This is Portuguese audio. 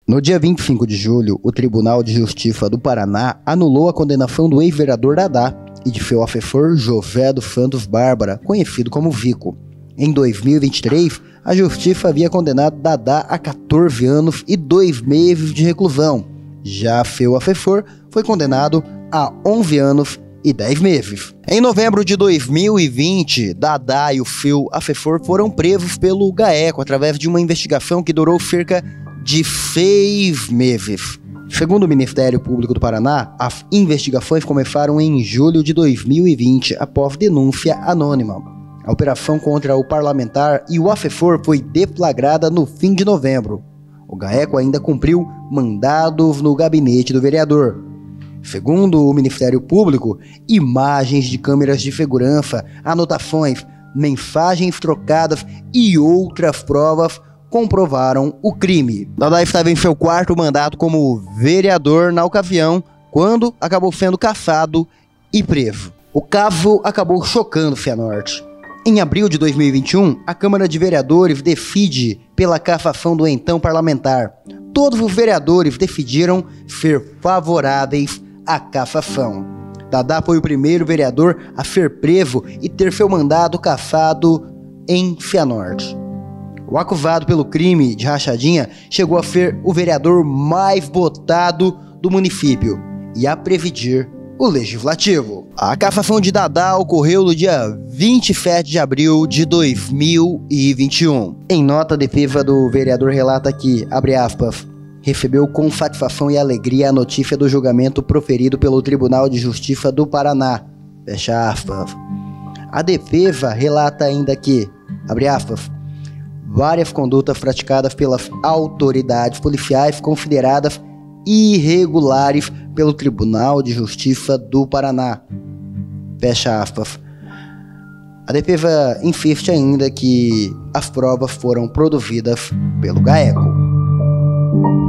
No dia 25 de julho, o Tribunal de Justiça do Paraná anulou a condenação do ex-vereador Dadá e de seu assessor José dos Santos Bárbara, conhecido como Vico. Em 2023, a Justiça havia condenado Dadá a 14 anos e 2 meses de reclusão. Já seu assessor foi condenado a 11 anos e 10 meses. Em novembro de 2020, Dadá e o seu assessor foram presos pelo GAECO através de uma investigação que durou cerca de 6 meses. Segundo o Ministério Público do Paraná, as investigações começaram em julho de 2020, após denúncia anônima. A operação contra o parlamentar e o assessor foi deflagrada no fim de novembro. O GAECO ainda cumpriu mandados no gabinete do vereador. Segundo o Ministério Público, imagens de câmeras de segurança, anotações, mensagens trocadas e outras provas comprovaram o crime. Dadá estava em seu quarto mandato como vereador na ocasião, quando acabou sendo caçado e preso. O caso acabou chocando Cianorte. Em abril de 2021, a Câmara de Vereadores decide pela cassação do então parlamentar. Todos os vereadores decidiram ser favoráveis à cassação. Dadá foi o primeiro vereador a ser preso e ter seu mandato cassado em Cianorte. O acusado pelo crime de rachadinha chegou a ser o vereador mais votado do município e a presidir o Legislativo. A cassação de Dadá ocorreu no dia 27 de abril de 2021. Em nota, a defesa do vereador relata que, abre aspas, recebeu com satisfação e alegria a notícia do julgamento proferido pelo Tribunal de Justiça do Paraná, fecha aspas. A defesa relata ainda que, abre aspas, várias condutas praticadas pelas autoridades policiais consideradas irregulares pelo Tribunal de Justiça do Paraná. Fecha aspas. A defesa insiste ainda que as provas foram produzidas pelo GAECO.